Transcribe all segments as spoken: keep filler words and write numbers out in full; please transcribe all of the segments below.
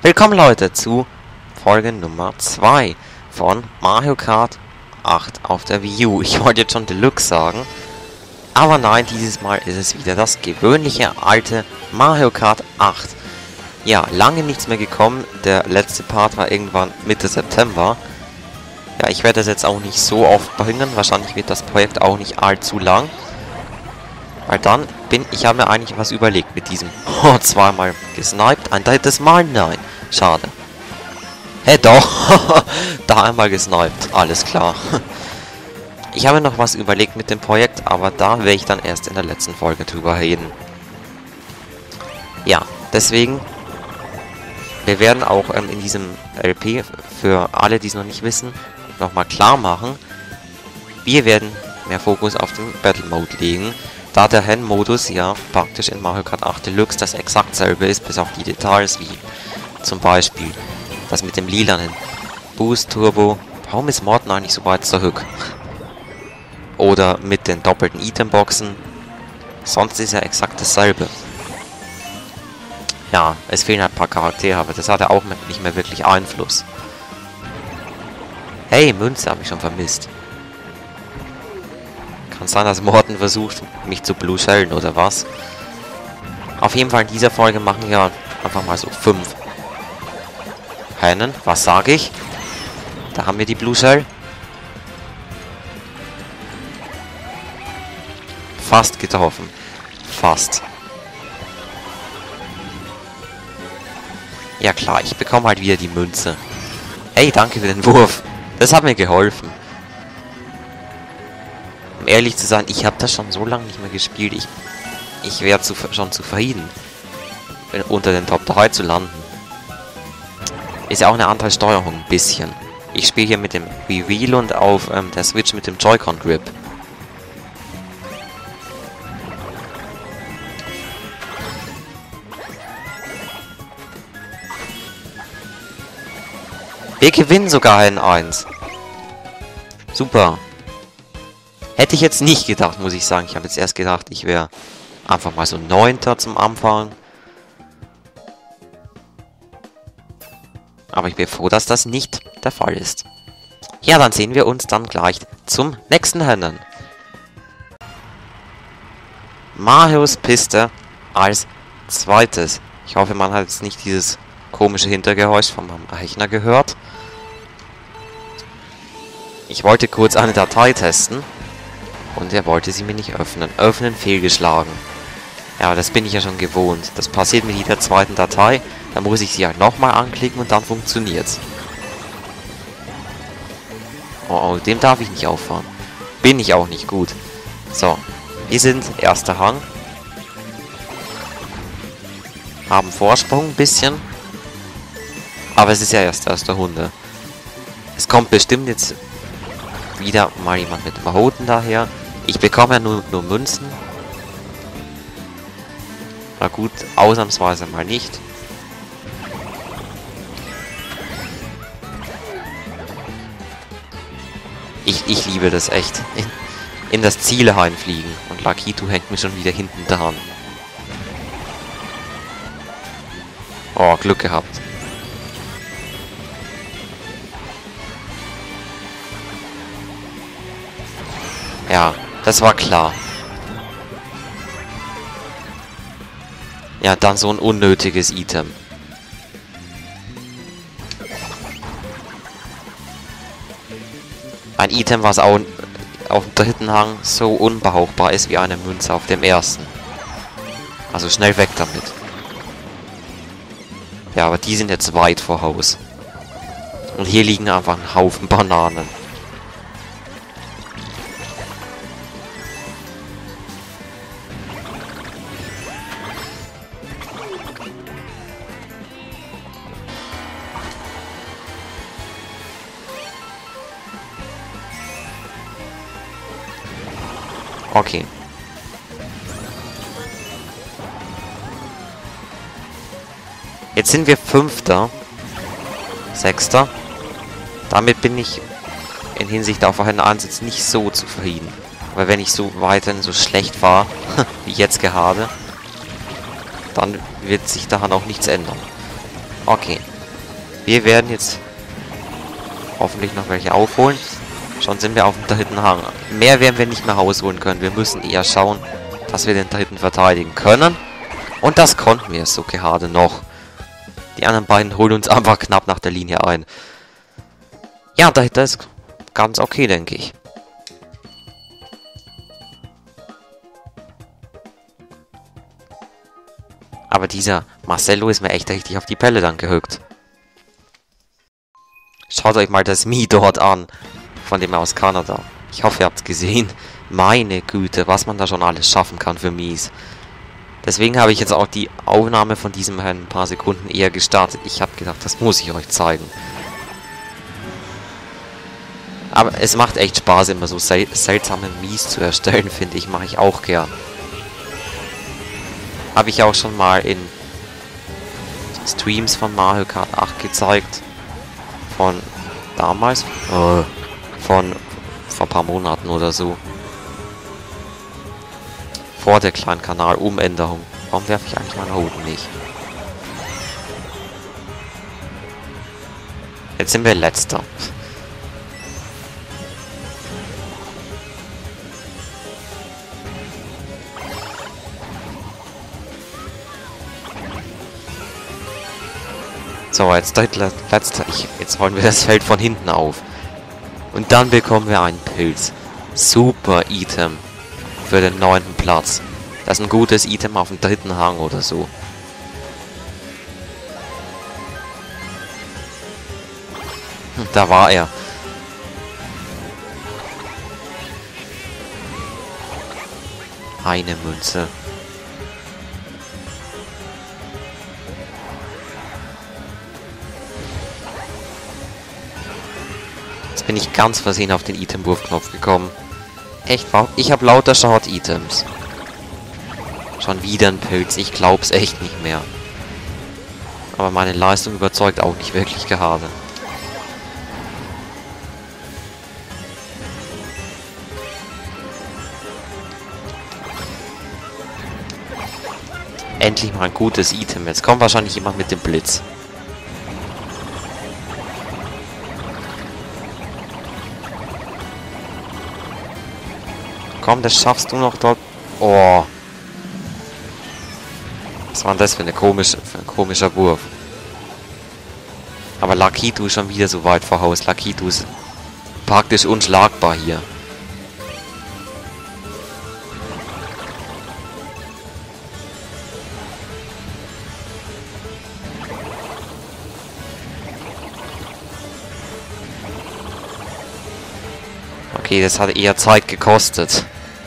Willkommen Leute zu Folge Nummer zwei von Mario Kart acht auf der Wii U. Ich wollte jetzt schon Deluxe sagen, aber nein, dieses Mal ist es wieder das gewöhnliche alte Mario Kart acht. Ja, lange nichts mehr gekommen, der letzte Part war irgendwann Mitte September. Ja, ich werde das jetzt auch nicht so oft bringen, wahrscheinlich wird das Projekt auch nicht allzu lang. Weil dann bin, ich habe mir eigentlich was überlegt mit diesem, oh, zweimal gesniped, ein drittes Mal, nein, schade. Hä, hey, doch, da einmal gesniped, alles klar. Ich habe noch was überlegt mit dem Projekt, aber da werde ich dann erst in der letzten Folge drüber reden. Ja, deswegen, wir werden auch ähm, in diesem L P, für alle, die es noch nicht wissen, nochmal klar machen, wir werden mehr Fokus auf den Battle Mode legen, da der Rennmodus ja praktisch in Mario Kart acht Deluxe das exakt selbe ist, bis auf die Details, wie zum Beispiel das mit dem lilanen Boost Turbo. Warum ist Morten eigentlich so weit zurück? Oder mit den doppelten Itemboxen. Sonst ist ja exakt dasselbe. Ja, es fehlen halt ein paar Charaktere, aber das hat ja auch nicht mehr wirklich Einfluss. Hey, Münze habe ich schon vermisst. Kann sein, dass Morten versucht, mich zu blue shellen oder was. Auf jeden Fall in dieser Folge machen wir einfach mal so fünf Rennen. Was sage ich? Da haben wir die Blue Shell. Fast getroffen. Fast. Ja klar, ich bekomme halt wieder die Münze. Ey, danke für den Wurf. Das hat mir geholfen. Um ehrlich zu sein, ich habe das schon so lange nicht mehr gespielt. Ich, ich wäre zu, schon zufrieden, unter den Top drei zu landen. Ist ja auch eine andere Steuerung, ein bisschen. Ich spiele hier mit dem Wii Wheel und auf ähm, der Switch mit dem Joy-Con Grip. Wir gewinnen sogar in eins. Super. Hätte ich jetzt nicht gedacht, muss ich sagen. Ich habe jetzt erst gedacht, ich wäre einfach mal so Neunter zum Anfang. Aber ich bin froh, dass das nicht der Fall ist. Ja, dann sehen wir uns dann gleich zum nächsten Rennen. Marios Piste als zweites. Ich hoffe, man hat jetzt nicht dieses komische Hintergeräusch von meinem Rechner gehört. Ich wollte kurz eine Datei testen. Und er wollte sie mir nicht öffnen. Öffnen fehlgeschlagen. Ja, das bin ich ja schon gewohnt. Das passiert mit jeder zweiten Datei. Da muss ich sie halt nochmal anklicken und dann funktioniert's. Oh, oh, dem darf ich nicht auffahren. Bin ich auch nicht gut. So, wir sind erster Rang. Haben Vorsprung ein bisschen. Aber es ist ja erst erste Runde. Es kommt bestimmt jetzt wieder mal jemand mit dem Roten daher. Ich bekomme ja nur, nur Münzen. Na gut, ausnahmsweise mal nicht. Ich, ich liebe das echt. In, in das Ziel reinfliegen. Und Lakitu hängt mir schon wieder hinten dran. Oh, Glück gehabt. Ja, das war klar. Ja, dann so ein unnötiges Item. Ein Item, was auch auf dem dritten Hang so unbrauchbar ist wie eine Münze auf dem ersten. Also schnell weg damit. Ja, aber die sind jetzt weit vor Haus. Und hier liegen einfach ein Haufen Bananen. Okay. Jetzt sind wir Fünfter. Sechster. Damit bin ich in Hinsicht auf einen Ansatz nicht so zufrieden. Weil wenn ich so weiterhin so schlecht war, wie jetzt gerade, dann wird sich daran auch nichts ändern. Okay. Wir werden jetzt hoffentlich noch welche aufholen. Schon sind wir auf dem dritten Hang. Mehr werden wir nicht mehr rausholen können. Wir müssen eher schauen, dass wir den dritten verteidigen können. Und das konnten wir so gerade noch. Die anderen beiden holen uns einfach knapp nach der Linie ein. Ja, dahinter ist ganz okay, denke ich. Aber dieser Marcello ist mir echt richtig auf die Pelle dann gehückt. Schaut euch mal das Mii dort an. Von dem aus Kanada. Ich hoffe, ihr habt es gesehen. Meine Güte, was man da schon alles schaffen kann für Mies. Deswegen habe ich jetzt auch die Aufnahme von diesem ein paar Sekunden eher gestartet. Ich habe gedacht, das muss ich euch zeigen. Aber es macht echt Spaß, immer so sel seltsame Mies zu erstellen, finde ich. Mache ich auch gern. Habe ich auch schon mal in Streams von Mario Kart acht gezeigt. Von damals. Äh, von vor ein paar Monaten oder so. Vor der kleinen Kanalumänderung. Warum werfe ich eigentlich meine Hoden nicht? Jetzt sind wir letzter. So, jetzt letzter. Ich, jetzt rollen wir das Feld von hinten auf. Und dann bekommen wir einen Pilz. Super Item. Für den neunten Platz. Das ist ein gutes Item auf dem dritten Hang oder so. Hm, da war er. Eine Münze. Jetzt bin ich ganz versehen auf den Item-Wurfknopf gekommen. Echt, ich habe lauter Short-Items. Schon wieder ein Pilz, ich glaub's echt nicht mehr. Aber meine Leistung überzeugt auch nicht wirklich gerade. Endlich mal ein gutes Item. Jetzt kommt wahrscheinlich jemand mit dem Blitz. Komm, das schaffst du noch dort. Oh. Was war denn das für, eine komische, für ein komischer Wurf? Aber Lakitu ist schon wieder so weit vor Haus. Lakitu ist praktisch unschlagbar hier. Okay, das hat eher Zeit gekostet.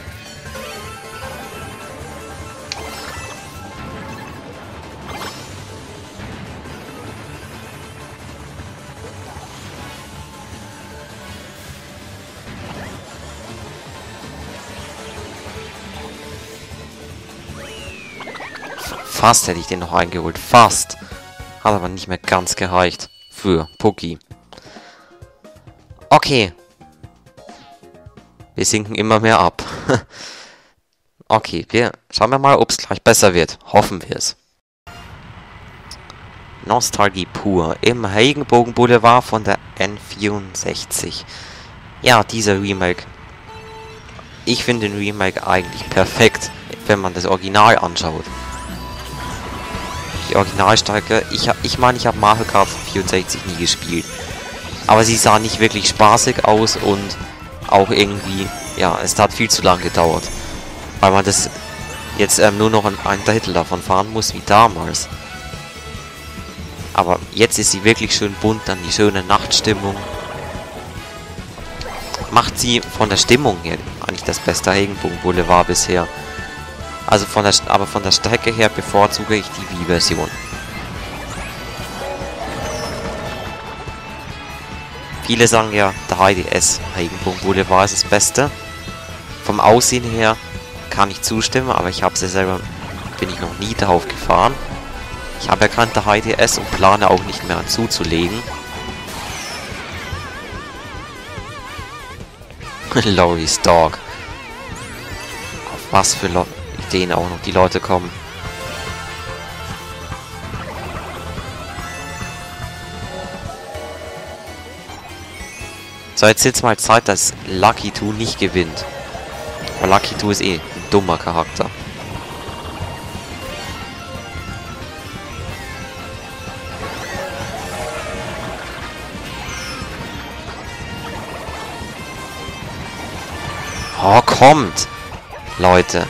Fast hätte ich den noch eingeholt. Fast. Hat aber nicht mehr ganz gereicht. Für Pucki. Okay. Wir sinken immer mehr ab. Okay, wir schauen wir mal, ob es gleich besser wird. Hoffen wir es. Nostalgie pur. Im Regenbogen Boulevard von der N vierundsechzig. Ja, dieser Remake. Ich finde den Remake eigentlich perfekt, wenn man das Original anschaut. Die Originalstrecke, ich ich meine, ich habe Mario Kart vierundsechzig nie gespielt. Aber sie sah nicht wirklich spaßig aus und auch irgendwie, ja, es hat viel zu lange gedauert. Weil man das jetzt ähm, nur noch ein, ein Drittel davon fahren muss, wie damals. Aber jetzt ist sie wirklich schön bunt, dann die schöne Nachtstimmung. Macht sie von der Stimmung her eigentlich das beste Regenbogen Boulevard bisher. Also von der, aber von der Strecke her bevorzuge ich die Wii-Version. Viele sagen ja, der drei D S Regenbogen Boulevard ist das Beste. Vom Aussehen her kann ich zustimmen, aber ich habe sie selber, bin ich noch nie darauf gefahren. Ich habe ja kein drei D S und plane auch nicht mehr zuzulegen. Laurie's Dog. Auf was für Lo Ideen auch noch die Leute kommen. So, jetzt ist mal Zeit, dass Lucky Two nicht gewinnt. Weil Lucky Two ist eh ein dummer Charakter. Oh, kommt! Leute.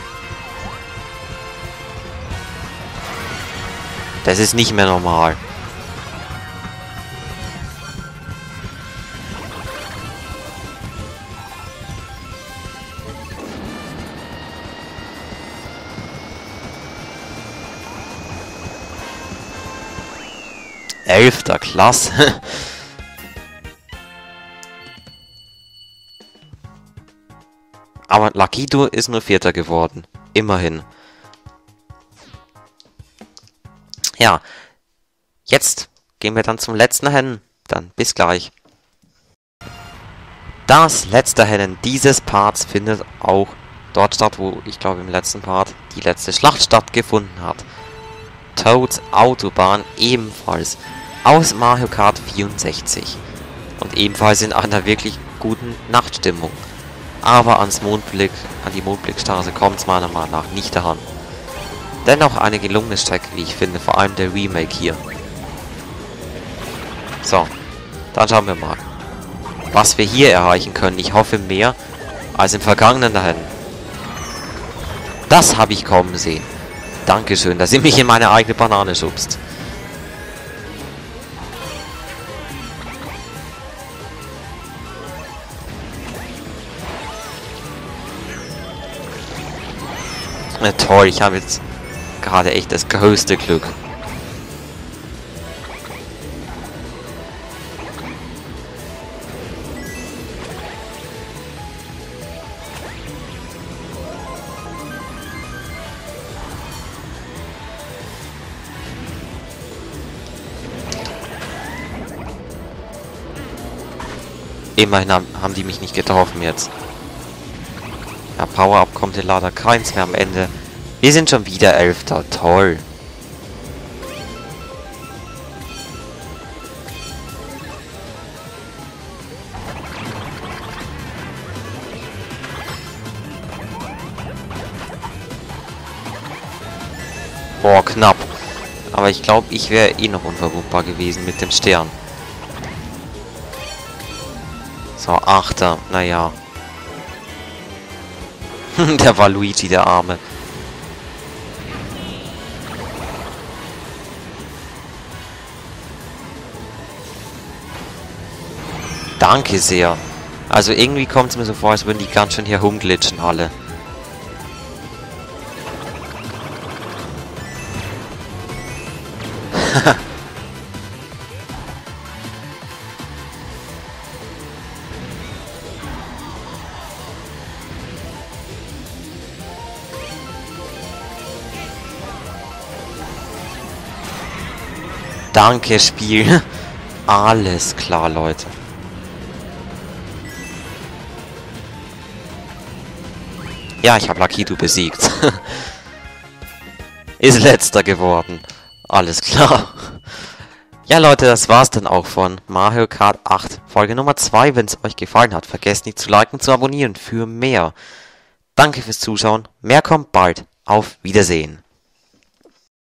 Das ist nicht mehr normal. Elfter Klasse. Aber Lakitu ist nur Vierter geworden. Immerhin. Ja. Jetzt gehen wir dann zum letzten Rennen. Dann bis gleich. Das letzte Rennen dieses Parts findet auch dort statt, wo ich glaube im letzten Part die letzte Schlacht stattgefunden hat. Toads Autobahn ebenfalls aus Mario Kart vierundsechzig. Und ebenfalls in einer wirklich guten Nachtstimmung. Aber ans Mondblick, an die Mondblickstraße kommt es meiner Meinung nach nicht daran. Dennoch eine gelungene Strecke, wie ich finde, vor allem der Remake hier. So, dann schauen wir mal, was wir hier erreichen können. Ich hoffe mehr als im vergangenen Rennen. Das habe ich kommen sehen. Dankeschön, dass ihr mich in meine eigene Banane schubst. Na toll, ich habe jetzt gerade echt das größte Glück. Immerhin haben die mich nicht getroffen jetzt. Ja, Power-Up kommt hier leider keins mehr am Ende. Wir sind schon wieder Elfter. Toll. Boah, knapp. Aber ich glaube, ich wäre eh noch unverwundbar gewesen mit dem Stern. So, Achter. Naja. Der war Luigi, der Arme. Danke sehr. Also irgendwie kommt es mir so vor, als würden die ganz schön hier rumglitschen alle. Danke, Spiel. Alles klar, Leute. Ja, ich habe Lakitu besiegt. Ist letzter geworden. Alles klar. Ja, Leute, das war's dann auch von Mario Kart acht. Folge Nummer zwei. Wenn es euch gefallen hat, vergesst nicht zu liken, zu abonnieren für mehr. Danke fürs Zuschauen. Mehr kommt bald. Auf Wiedersehen.